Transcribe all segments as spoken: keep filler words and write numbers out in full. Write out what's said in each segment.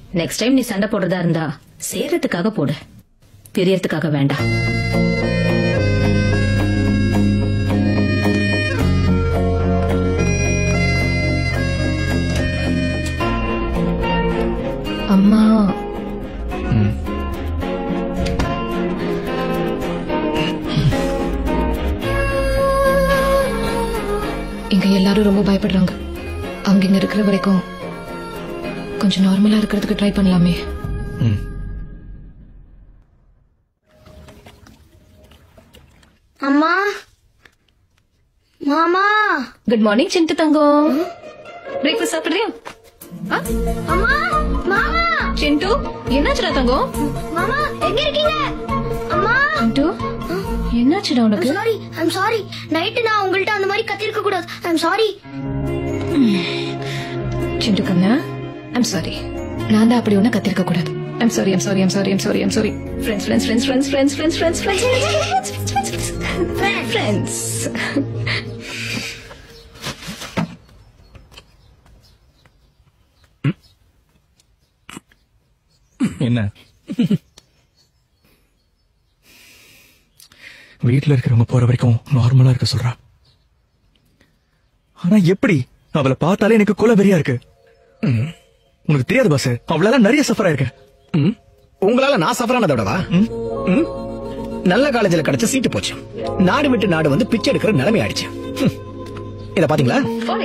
Next time நீ சண்டை போடுறதா இருந்தா சேரத்துக்காக போடு, பிரியறதுக்காக வேண்டாம். அம்மா இங்க எல்லாரும் ரொம்ப பயப்படுறாங்க. அவங்க இங்க இருக்கிற வரைக்கும் கொஞ்சம் நார்மலா இருக்கிறதுக்கு ட்ரை பண்ணலாமே. அம்மா, மாமா. குட் மார்னிங் சிண்டு தங்கம். பிரேக்ஃபாஸ்ட் சாப்பிடுறியா? அம்மா, மாமா. சிண்டு என்னாச்சுடா தங்கம்? மாமா எங்க இருக்கீங்க? அம்மா. சிண்டு என்னாச்சுடா உனக்கு? Sorry, I'm sorry. நைட்டு நான் உங்கள்ட்ட அந்த மாதிரி கத்திருக்க கூடாது. I'm sorry. சிண்டு கண்ணா, ஐம் சாரி. நான் தான் அப்படி ஒண்ணு கத்திருக்க கூடாது. I'm sorry, I'm sorry, I'm sorry, I'm sorry, I'm sorry. Friends friends friends friends friends friends friends friends friends. என்ன வீட்டுல இருக்கிறவங்க போற வரைக்கும் நார்மலா இருக்க சொல்றா. ஆனா எப்படி அவளை பார்த்தாலே எனக்கு குலவெறியா இருக்கு. உனக்கு தெரியாது பாஸ், அவளால நிறைய சஃபரா இருக்கு. உங்களால நான் சஃபரானதோடவா? நல்ல காலேஜ்ல கிடைச்ச சீட்டு போச்சு, நாடு விட்டு நாடு வந்து பிச்சை எடுக்கிற நிலைமை ஆயிடுச்சு. இத பாத்தீங்களா?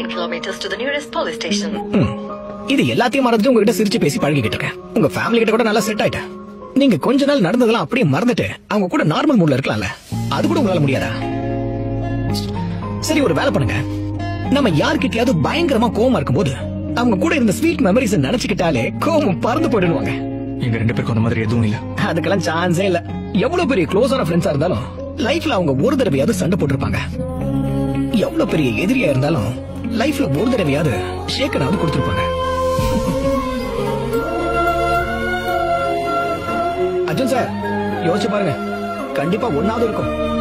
இது எல்லாத்தையும் மறந்துட்டு உங்ககிட்ட சிரிச்சு பேசி பழகிக்கிட்டு இருக்கேன். உங்க ஃபேமிலி கிட்ட கூட நல்லா செட் ஆயிட்டேன். நீங்க கொஞ்ச நாள் நடந்ததெல்லாம் அப்படியே மறந்துட்டு அவங்க கூட நார்மல் மூட்ல இருக்கலாம்ல, அது கூட உங்களால முடியாதா? சரி, ஒரு வேலை பண்ணுங்க. நம்ம யார்கிட்டயாவது பயங்கரமா கோவமா இருக்கும்போது அவங்க கூட இருந்த ஸ்வீட் மெமரிஸ் நினைச்சுக்கிட்டாலே கோவம் பறந்து போயிடுவாங்க. எங்க ரெண்டு பேருக்கும் அந்த மாதிரி எதுவும் இல்ல. அதுக்கெல்லாம் சான்ஸே இல்ல. எவ்வளவு பெரிய க்ளோஸான ஃப்ரெண்ட்ஸா இருந்தாலும் லைஃப்ல அவங்க ஒரு தடவையாவது சண்டை போட்டிருப்பாங்க. எவ்வளவு பெரிய எதிரியா இருந்தாலும் லைஃப்ல ஒரு தடவையாவது ஷேக்கனாவது கொடுத்திருப்பாங்க. அர்ஜுன் சார், யோசிச்சு பாருங்க, கண்டிப்பா ஒன்னாவது இருக்கும்.